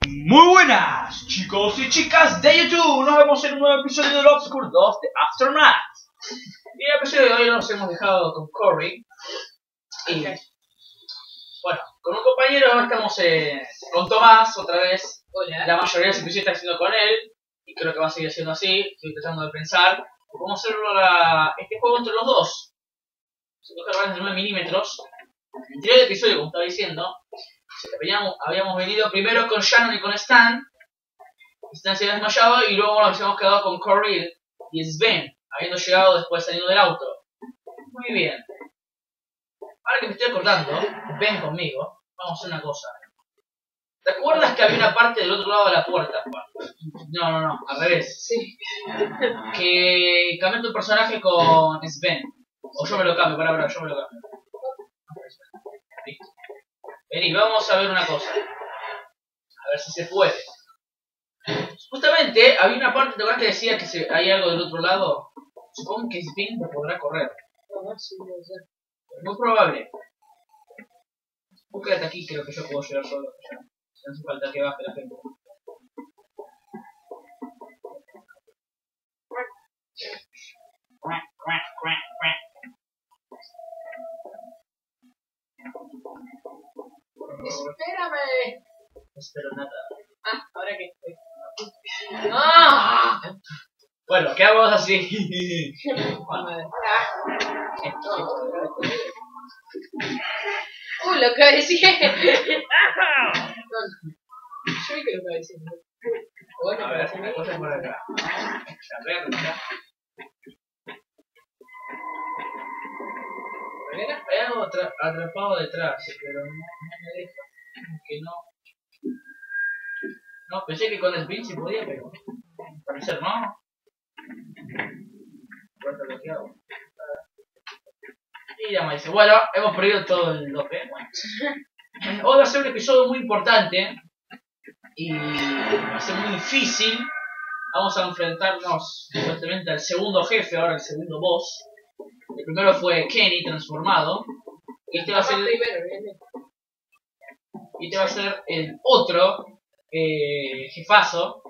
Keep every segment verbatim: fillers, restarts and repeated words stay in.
Muy buenas, chicos y chicas de YouTube. Nos vemos en un nuevo episodio de Obscure dos de Aftermath. Y en el episodio de hoy nos hemos dejado con Corey. Y okay. Bueno, con un compañero estamos eh, con Tomás otra vez. Hola. La mayoría de los episodios está haciendo con él. Y creo que va a seguir siendo así. Estoy tratando de pensar cómo hacerlo la, este juego entre los dos. Se coge balas de nueve milímetros. En el anterior episodio, como estaba diciendo, habíamos, habíamos venido primero con Shannon y con Stan. Stan se había desmayado y luego nos habíamos quedado con Corey y Sven, habiendo llegado después saliendo del auto. Muy bien. Ahora que me estoy acordando, ven conmigo, vamos a hacer una cosa. ¿Te acuerdas que había una parte del otro lado de la puerta, Juan? No, no, no, al revés. Sí. Que cambió tu personaje con Sven. O yo me lo cambio, para, para, yo me lo cambio. Vení, vamos a ver una cosa. A ver si se puede. Justamente, había una parte, ¿te acuerdas que decía que se, hay algo del otro lado? Supongo que Sven no podrá correr. No, sí, no sé. Muy probable. Vos quédate aquí, creo que yo puedo llegar solo. Ya. No hace falta que baje la gente. Espérame. No espero nada. Ah, ahora que estoy. ¡Ah! Bueno, quedamos así. Uh, lo cabeceé. Yo vi que lo cabeceé. Bueno, a ver, la cosa es por acá. A ver, acá. Hay algo atra atrapado detrás, pero no, no me deja. Que no. No, pensé que con el pin sí podía, pero al parecer no. Puerta bloqueado. Y ya me dice, bueno, hemos perdido todo el lope. Bueno. Hoy va a ser un episodio muy importante y va a ser muy difícil. Vamos a enfrentarnos supuestamente al segundo jefe, ahora el segundo boss. El primero fue Kenny transformado. Y este va a ser el, y este va a ser el otro eh, jefazo.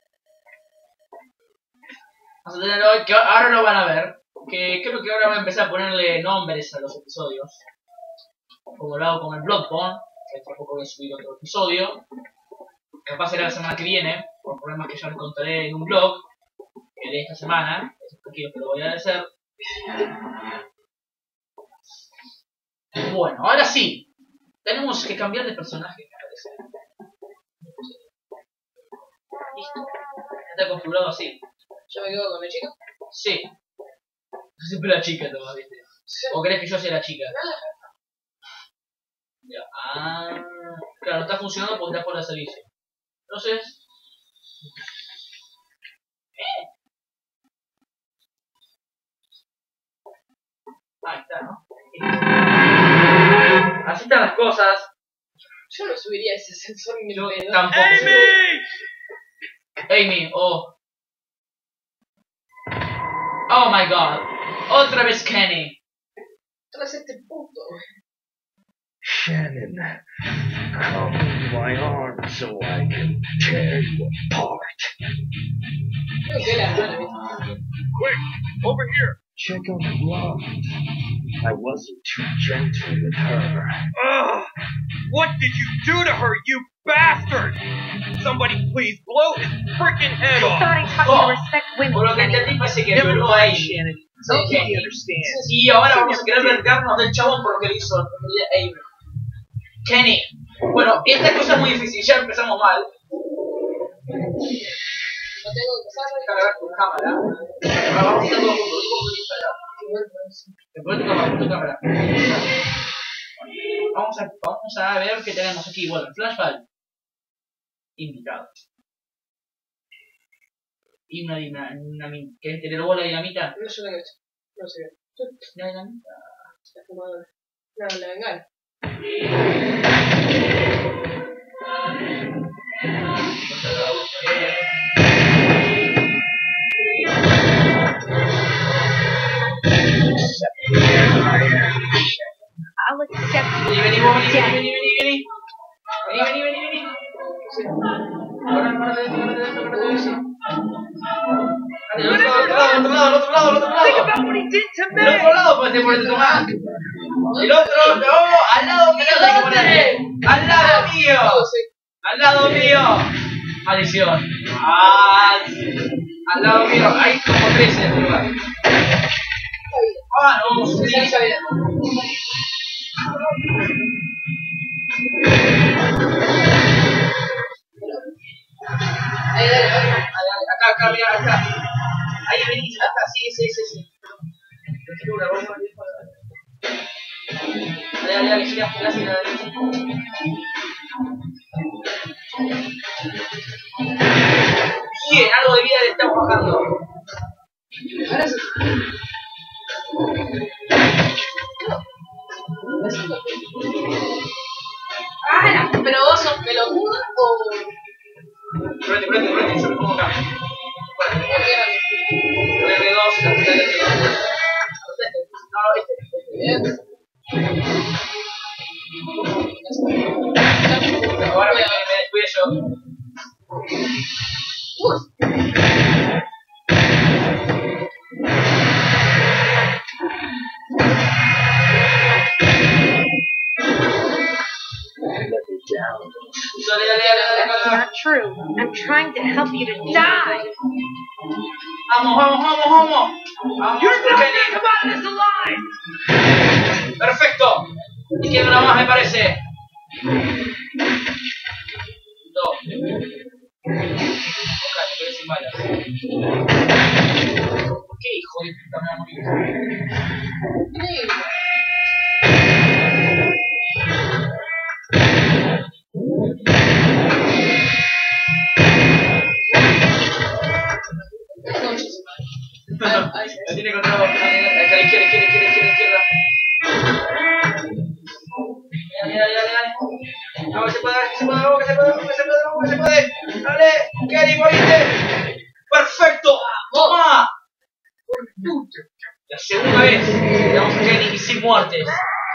Vamos a tener hoy, que ahora lo van a ver. Que creo que ahora voy a empezar a ponerle nombres a los episodios. Como lo hago con el Bloodborne, que tampoco voy a subir otro episodio. Capaz será la semana que viene, por problemas que ya les contaré en un blog. Que de esta semana, es tranquilo que lo voy a hacer. Bueno, ahora sí. Tenemos que cambiar de personaje, me parece. Listo. Está configurado así. ¿Yo me quedo con la chica? Sí. Siempre la chica, Tomás, ¿viste? ¿O crees que yo sea la chica? Ya. Ah, claro, no está funcionando porque está fuera de servicio. Entonces... ¿Eh? Ahí está, ¿no? Así están las cosas. Yo no subiría ese sensor ni Yo pedo. tampoco. ¡Amy! Amy, oh. Oh my god. Otra vez Kenny. Tras este puto. Shannon, come in my arms so I can tear you apart. Creo que la hermana, ¿viste? Quick, over here. Check out the blonde. I wasn't too gentle with her. Ugh! What did you do to her, you bastard? Somebody please blow his freaking head I off. thought I taught you to respect women. Por lo que entendí parece que violó a Amy. Okay, he understands. Y ahora vamos a querer vengarnos del chabón por lo que le hizo Amy. Kenny. Bueno, esta cosa es muy difícil, ya empezamos mal. No tengo que pasar. Cargar tu cámara. Ahora vamos a hacer todo juntos. Después tu cámara, tu cámara. Vamos a, vamos a ver qué tenemos aquí. Bueno, flashback. Invitados. Y una dinamita. ¿Querés tener bola de dinamita? No, yo tengo esto. No sé. La dinamita. La fumadora. No, la bengala. I'll accept Vení, vení, vení, vení, vení, vení. Vení, vení, vení, vení. Ahora, ahora de esto, ahora de esto, ahora de eso. Al otro lado, al otro lado, al otro lado, al otro lado. Think about what he did to Al otro me! lado puedes ponerte Tomás. El otro, no, al lado mío tenés que ponerte. Al lado mío. Al lado mío. Maldición. Ah, al lado mío. Hay como tres en este lugar. Ah, no, sí. Esa esa vida. Ahí, dale, dale. Acá, acá, mira, acá. Ahí vení, acá, sí, sí, sí, sí. Dale, dale, dale, gira, gira, gira, dale. Bien, algo de vida le estamos bajando. Ahora sí. Ah, pero vos sos pelotuda o. Prende, prende, prende, yo me pongo acá. Bueno, R dos, la puta de R dos. No, no, este. Ahora me, me, me descuido yo. Dale, dale, dale, dale, That's dale. not true. I'm trying to help you to die. Vamos, vamos, vamos, vamos. Vamos, You're not Kenny. gonna come out of this alive! Perfecto. Y queda una más, me parece. Dos. Ok, me quedé sin balas. ¿Por qué, hijo de puta, me va a morir? La tiene controlado. A la izquierda, izquierda, izquierda, izquierda, izquierda. Dale, dale, dale, dale. Vamos, que se puede, que se puede, vamos, que se puede, vamos, que se puede, vamos, que se puede. Dale, Kenny, moriste. Perfecto. Toma. La segunda vez le damos a Kenny y sin muertes.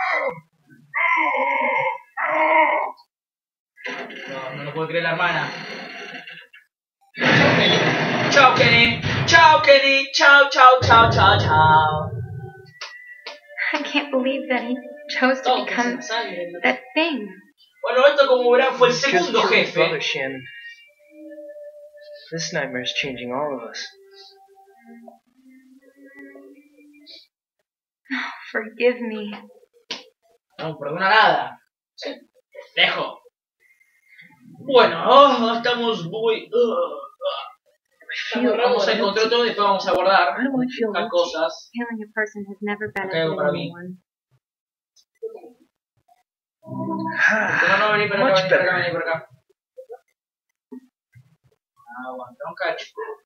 No, no lo puedo creer la hermana. Chao, Kenny. Chao, Kenny. Chao, chao, chao, chao, chao. I can't believe that he chose to Todo become con sangre. that thing. Bueno, esto como verán fue el Just segundo killed his jefe. brother, Shannon. This nightmare is changing all of us. Forgive me. No perdona nada. Dejo. Bueno, oh, estamos muy. Uh, uh. Feel Vamos a encontrar todo y después vamos a guardar Why do I feel las empty? cosas. Killing a person has never Okay, benefited para mí. anyone. No, no, vení para acá, Much vení para acá, better. vení para acá. Aguanta un cacho.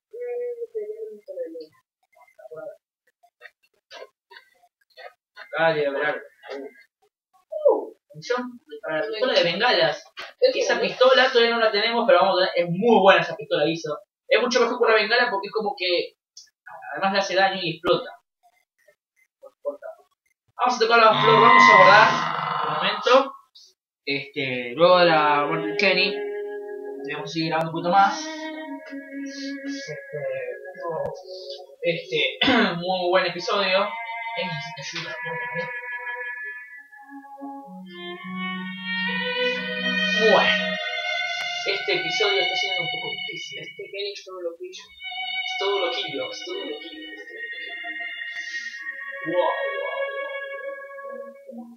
Dale, a ver algo. Uh, atención, para la pistola de bengalas. Esa pistola todavía no la tenemos, pero vamos a tener, es muy buena esa pistola, aviso. Es mucho mejor que una bengala porque es como que además le hace daño y explota. Vamos a tocar la flor, vamos a guardar un momento. Este, luego de la muerte de Kenny, debemos seguir grabando un poquito más. Este, este muy buen episodio. Eh, necesito ayuda, ¿no? Bueno, este episodio está siendo un poco difícil. Este Kenny es todo lo pillo. Es todo loquillo, es todo loquillo. Es todo loquillo. Wow, wow,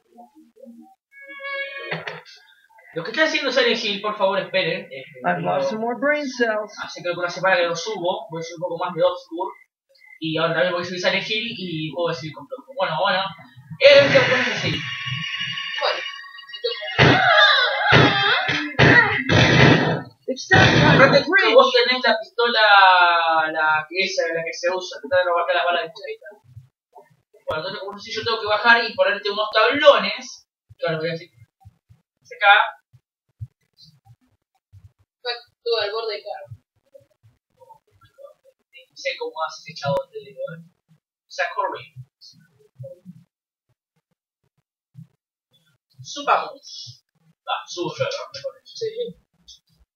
wow. Lo que está haciendo Silent Hill, por favor, esperen. Eh, I've lost some more brain cells. Así que con una semana que lo subo, voy a subir un poco más de Obscure. Y ahora también voy a subir Silent Hill y puedo seguir con todo. Bueno, bueno. Eh, ¿qué pones así? Bueno. Recuerda que vos tenés la pistola, la que es la que se usa, que trae para bajar las balas de escopeta. Bueno, entonces como si yo tengo que bajar y ponerte unos tablones. Claro, voy a decir. Acá. Estuvo al borde de carro. No sé cómo haces ese chavo, te digo, eh. O sea, corre. Subamos. Va, subo yo, ¿no? Mejor eso. Sí.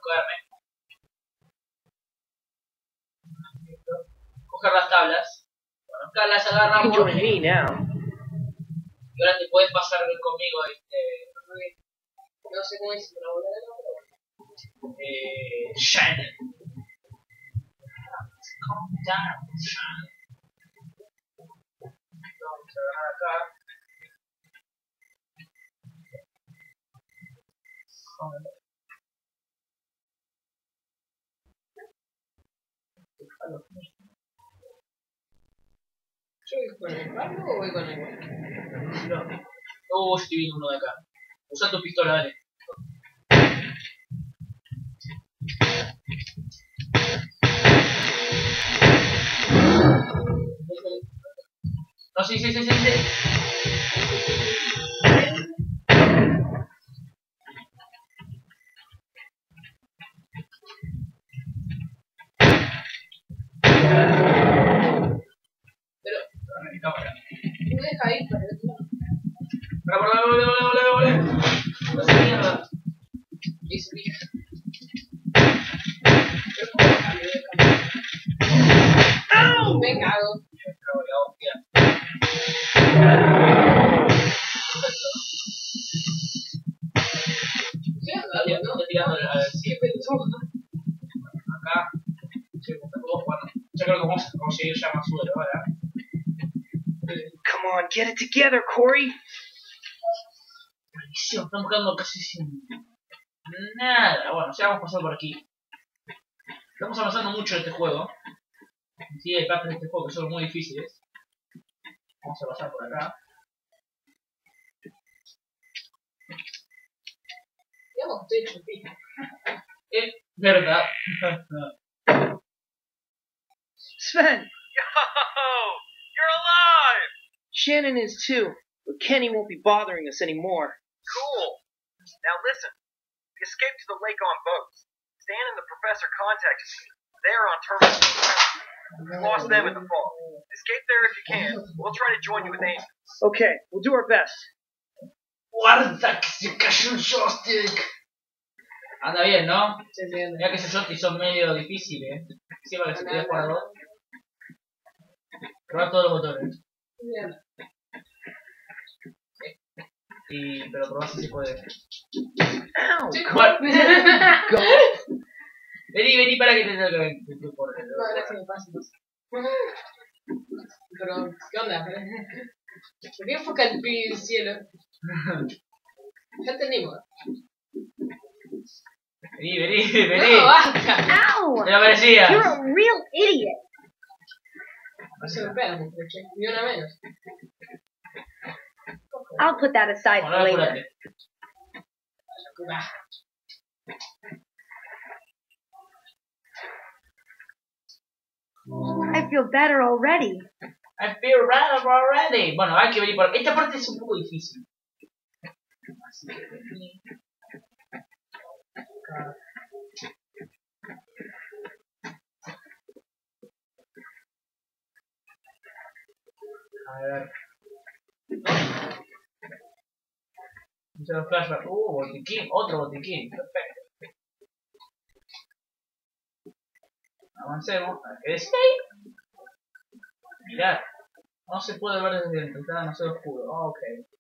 cogerme. Coger las tablas. Bueno, acá las agarramos. You join me now. Y ahora te puedes pasar conmigo este. No sé cómo es, pero volver a la Eh. Shannon. Calm down, Shannon. Vamos a agarrar acá. Joder. ¿Yo voy con el barco o voy con el barco? Oh, estoy viendo uno de acá. Usa tu pistola, dale. No, sí, sí, sí, sí, sí. Pero, Mi cámara. no deja ahí para el otro lado. Volé, volé, volé, volé, volé. No sé mierda. Y subí. Pero ¿cómo cambio de cámara? Me cago. Pero la hostia. ¿Qué Está onda, tirando, no? está tirando al al ¿Qué cielo. pensó? Acá. Sí, está todo jugando. Yo creo que vamos a conseguir ya más suelo ahora. Come on, get it together, Corey. Maldición, estamos quedando casi sin nada. Bueno, ya vamos a pasar por aquí. Estamos avanzando mucho en este juego. Sí, hay partes de este juego que son muy difíciles. Vamos a pasar por acá. Digamos que estoy chupito. Eh, verdad. Sven, Yo! You're alive! Shannon is too, but Kenny won't be bothering us anymore. Cool. Now listen. We escaped to the lake on boats. Stan and the professor contacted me. They're on terminal. We lost them in the fog. Escape there if you can. We'll try to join you with Amy. Okay, we'll do our best. Guarda que se cayó el joystick. Anda bien, ¿no? Se entiende. Mira que esos joysticks son medio difíciles. Encima que se podía jugar a dos. Probar todos los botones. Bien. Y, pero probar si se puede. Ow! Sí, Bueno. Go. Vení, vení para que te tenga que ver. Por el- no, ahora sí me pasa. Pero, ¿qué onda? ¿Por qué enfoca el pi del cielo? Ya entendimos. Vení, vení, vení. No, basta. Ow! Te lo merecías. You're a real idiot. No se me pega, muchacho. Ni una menos. I'll put that aside Bueno, for ahora later. apurate. I feel better already. I feel right already. Bueno, hay que venir por... Esta parte es un poco difícil. Así que vení. Acá. A ver. Un flashback. Uh, botiquín. Otro botiquín. Perfecto. Avancemos. A ver qué decía ahí. Mirad. No se puede ver desde dentro. Está demasiado oscuro. Oh, ok.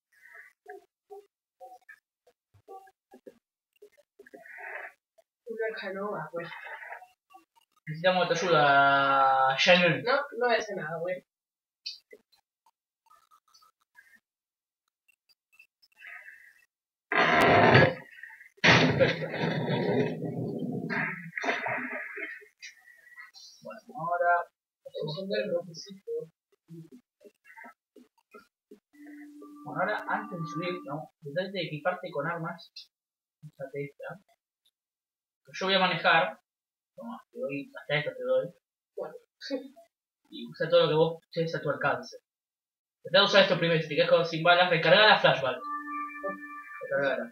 Una canoa, pues. Necesitamos tu ayuda, Shannon. No, no voy a hacer nada, güey. Perfecto. Bueno, ahora... Vamos a ver el rojecito. Bueno, ahora antes de subir, ¿no? Tratate de equiparte con armas. Usate esta. Que yo voy a manejar. Toma, te doy, hasta esto te doy. Bueno. Y usa todo lo que vos estés a tu alcance. Trata de usar esto primero, si te quedas con- sin balas, recarga la flashball. Recargala.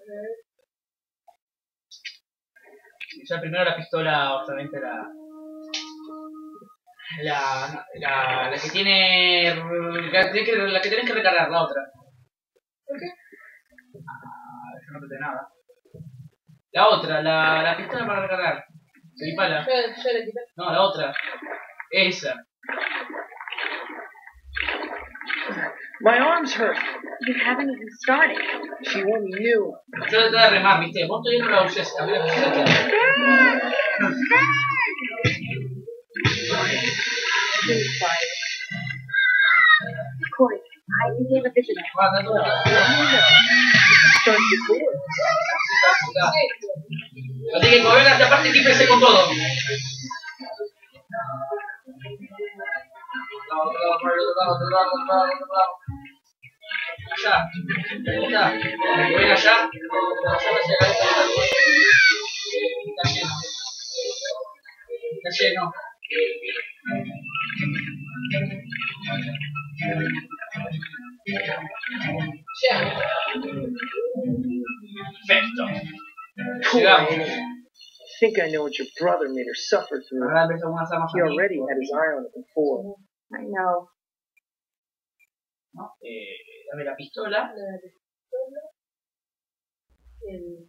Y usa primero la pistola, obviamente la... La, la, la que tiene... La que, la que tenés que recargar, la otra. ¿Por qué? Ah, yo no apreté nada. La otra, la, la pistola para recargar. Se dispara. Ya, ya le quité. No, la otra. Esa. My arm's hurt. You haven't even started. She only knew. Yo traté de remar, viste. Vos todavía no la usés. A ver la pistola que hace. Please, fire. Corey, I gave a visit. Va, dale una. Start the door. Así que correr hacia aparte y equípese con todo. Allá. Ahí está. Voy allá. Está lleno. Está lleno. Ya. Perfecto. Poor Llegamos. Annie. I think I know what your brother made her suffer through. Ahora empezamos unas armas He already had his eye on it before. I know. ¿No? Eh, dame la pistola. La pistola. El.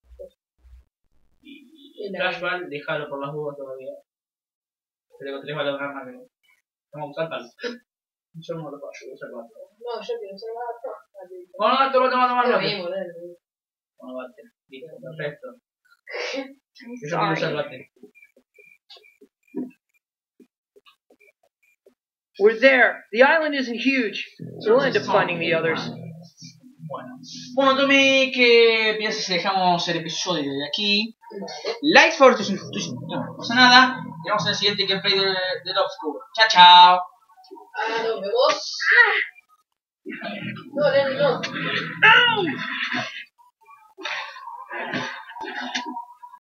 Y el flashball, déjalo por las dudas todavía. Tengo tres balas de un arma que vamos a usar tal. Yo no lo puedo, yo voy a usar cuatro. No, yo quiero usar la otra. Bueno, no, toma, toma, toma, Lo toma. mismo, dale. Bueno, bate. Listo, perfecto. I'm Yo quiero usar sorry. bate. We're there. The island isn't huge, so we'll end up finding the others. Bueno. Bueno, Tommy, ¿qué piensas si dejamos el episodio de aquí? Like for tus injusticias. No pasa nada. Y vamos al siguiente gameplay de, de Obscure. Chao, chao. Ah, nos vemos. No, Lenny, no. Ow!